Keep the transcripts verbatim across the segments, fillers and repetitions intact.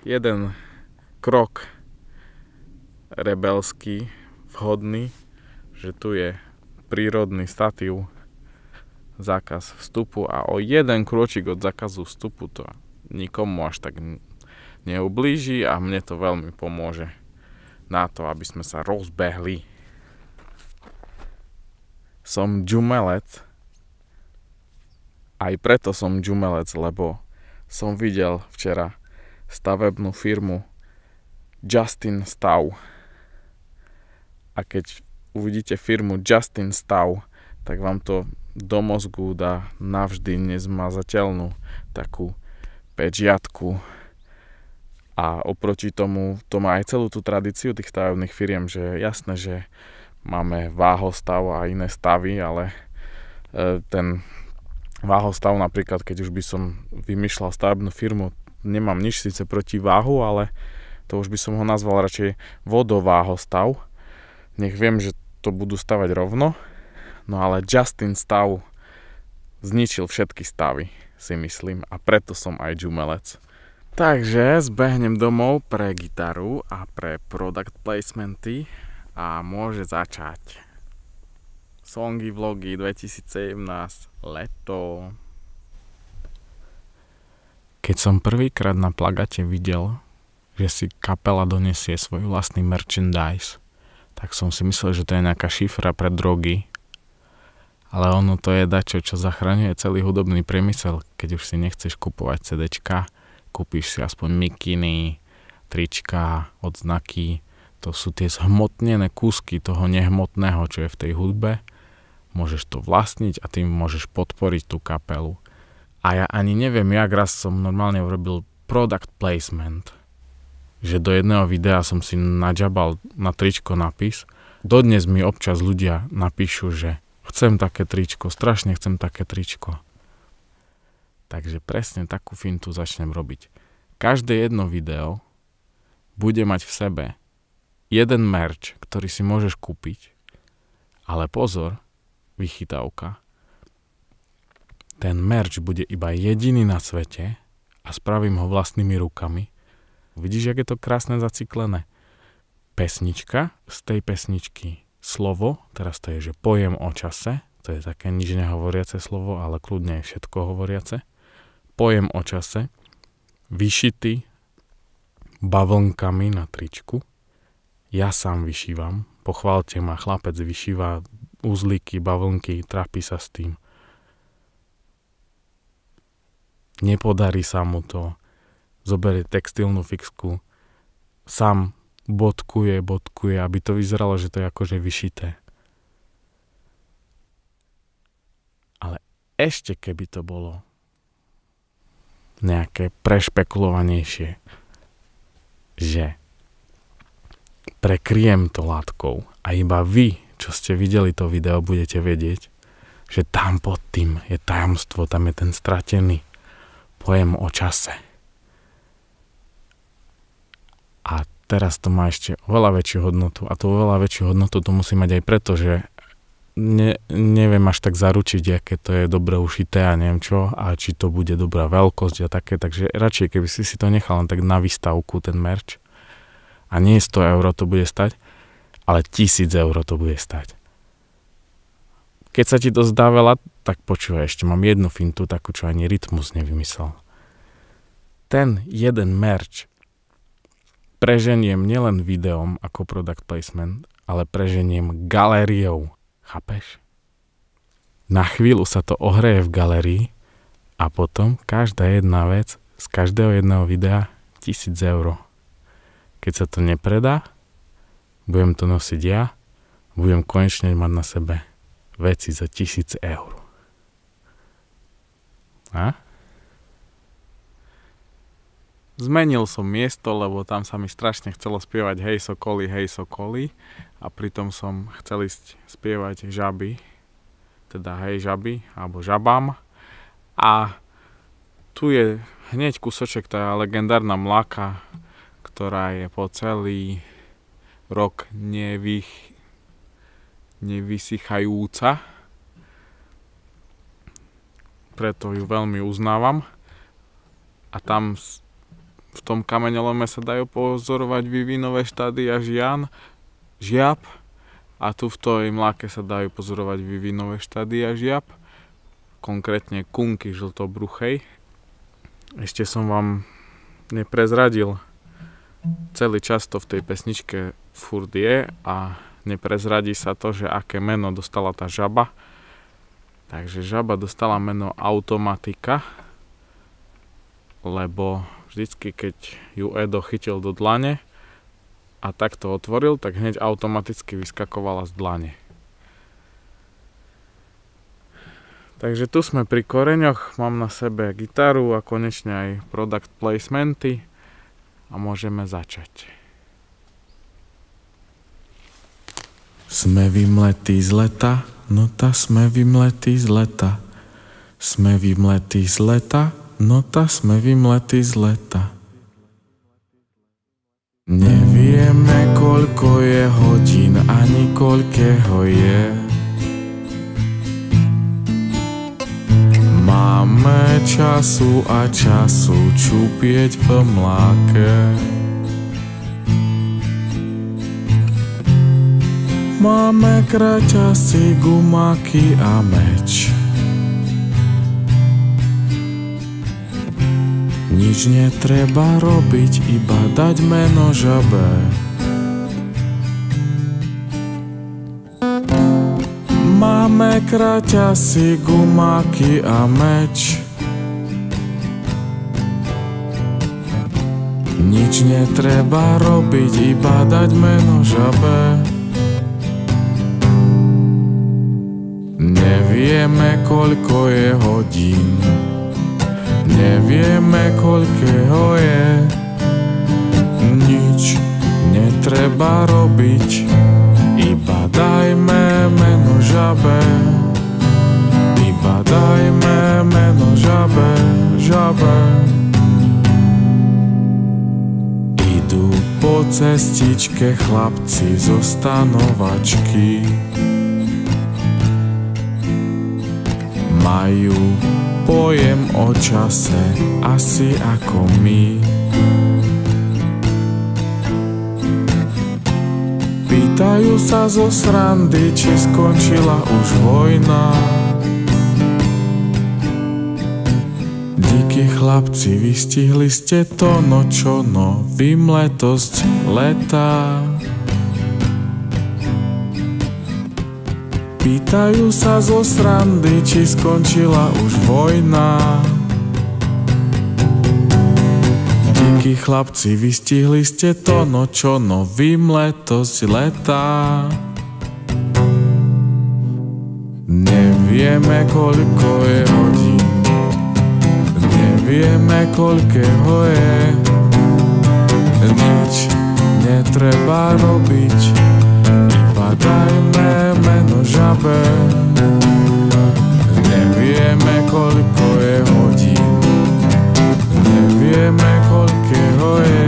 jeden krok rebelský, vhodný, že tu je prírodný statív, zákaz vstupu a o jeden krôčik od zákazu vstupu to nikomu až tak neublíži a mne to veľmi pomôže na to, aby sme sa rozbehli. Som džumelec. Aj preto som džumelec, lebo som videl včera stavebnú firmu Justin Stav. A keď uvidíte firmu Justin Stav, tak vám to do mozgu dá navždy nezmazateľnú takú pečiatku. A oproti tomu to má aj celú tú tradíciu tých stavebných firiem, že je jasné, že máme váhostav a iné stavy, ale e, ten váhostav napríklad, keď už by som vymýšľal stavebnú firmu, nemám nič síce proti váhu, ale to už by som ho nazval radšej vodováhostav. Nech viem, že to budú stavať rovno, no ale Justin Stav zničil všetky stavy, si myslím, a preto som aj džumelec. Takže zbehnem domov pre gitaru a pre product placementy a môže začať. Songy vlogy dvetisícsedemnásť, leto. Keď som prvýkrát na plagate videl, že si kapela donesie svoj vlastný merchandise, tak som si myslel, že to je nejaká šifra pre drogy. Ale ono to je dačo, čo zachraňuje celý hudobný priemysel. Keď už si nechceš kupovať CDčka, kúpiš si aspoň mikiny, trička, odznaky. To sú tie zhmotnené kúsky toho nehmotného, čo je v tej hudbe. Môžeš to vlastniť a tým môžeš podporiť tú kapelu. A ja ani neviem, jak raz som normálne urobil product placement. Že do jedného videa som si nadžabal na tričko napis. Dodnes mi občas ľudia napíšu, že chcem také tričko, strašne chcem také tričko. Takže presne takú fintu začnem robiť. Každé jedno video bude mať v sebe jeden merch, ktorý si môžeš kúpiť, ale pozor, vychytávka. Ten merch bude iba jediný na svete a spravím ho vlastnými rukami. Vidíš, jak je to krásne zaciklené? Pesnička, z tej pesničky slovo, teraz to je, že pojem o čase, to je také nič nehovoriace slovo, ale kľudne je všetko hovoriace. Pojem o čase, vyšitý bavlnkami na tričku. Ja sám vyšívam, pochválte ma, chlapec vyšíva uzlíky, bavlnky, trápi sa s tým. Nepodarí sa mu to, zoberie textilnú fixku, sám bodkuje, bodkuje, aby to vyzeralo, že to je akože vyšité. Ale ešte keby to bolo nejaké prešpekulovanejšie, že prekryjem to látkou a iba vy, čo ste videli to video, budete vedieť, že tam pod tým je tajomstvo, tam je ten stratený pojem o čase. A teraz to má ešte oveľa väčšiu hodnotu a tú oveľa väčšiu hodnotu to musí mať aj preto, že ne, neviem až tak zaručiť, aké to je dobre ušité a neviem čo a či to bude dobrá veľkosť a také, takže radšej keby si si to nechal len tak na výstavku ten merch a nie sto eur to bude stať, ale tisíc eur to bude stať. Keď sa ti to zdá veľa, tak počúvaj, ešte mám jednu fintu, takú, čo ani Rytmus nevymyslel. Ten jeden merch preženiem nielen videom ako product placement, ale preženiem galériou. Chápeš? Na chvíľu sa to ohreje v galérii a potom každá jedna vec z každého jedného videa tisíc eur. Keď sa to nepredá, budem to nosiť ja, budem konečne mať na sebe veci za tisíc eur. A? Zmenil som miesto, lebo tam sa mi strašne chcelo spievať Hej Sokoli, hej Sokoli a pritom som chcel ísť spievať žaby, teda Hej žaby, alebo žabám. A tu je hneď kúsoček, tá legendárna mláka, ktorá je po celý rok nevych, nevysychajúca. Preto ju veľmi uznávam. A tam v tom kameňolome sa dajú pozorovať vývinové štádia žian, žiab a tu v tej mláke sa dajú pozorovať vývinové štádia žiab, konkrétne kunky žltobruchej. Ešte som vám neprezradil, celý čas to v tej pesničke furt je a neprezradí sa to, že aké meno dostala tá žaba. Takže žaba dostala meno Automatika, lebo vždycky, keď ju Edo chytil do dlane a takto otvoril, tak hneď automaticky vyskakovala z dlane. Takže tu sme pri koreňoch, mám na sebe gitaru a konečne aj product placementy a môžeme začať. Sme vymletí z leta, no ta sme vymletí z leta. Sme vymletí z leta, no ta sme vymletí z leta. Nevieme, koľko je hodín, ani koľkého je. Máme času a času čupieť v mláke. Máme kraťasy, gumáky a meč. Nič netreba robiť, iba dať meno žabe. Máme kraťasy, gumáky a meč. Nič netreba robiť, iba dať meno žabe. Nevieme, koľko je hodín, nevieme, koľkého je. Nič netreba robiť, iba dajme meno žabe. Iba dajme meno žabe, žabe. Idú po cestičke chlapci zo stanovačky. Majú pojem o čase asi ako my. Pýtajú sa zo srandy, či skončila už vojna. Díky chlapci, vystihli ste to, no čo no, vymletosť leta. Pýtajú sa zo srandy, či skončila už vojna. Díky chlapci, vystihli ste to, no čo no, vymletosť leta. Nevieme, koľko je hodín, nevieme, koľkého je. Nič netreba robiť, iba dajme meno žabe. Nevieme, koľko je hodín, nevieme, koľkého je.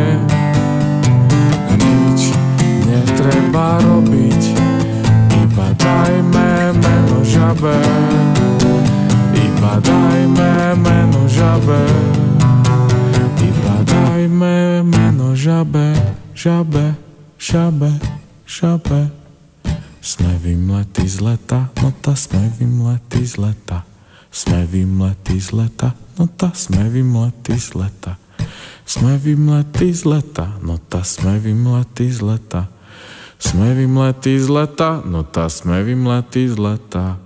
Nič netreba robiť, iba dajme meno žabe. Iba dajme meno žabe. Iba dajme meno žabe, žabe, žabe, žabe. Sme vymletí z leta, no ta sme vymletí z leta. Sme vymletí z leta, no ta sme vymletí z leta. Sme vymletí z leta, no ta sme vymletí z leta. Sme vymletí z leta, no ta sme vymletí z leta.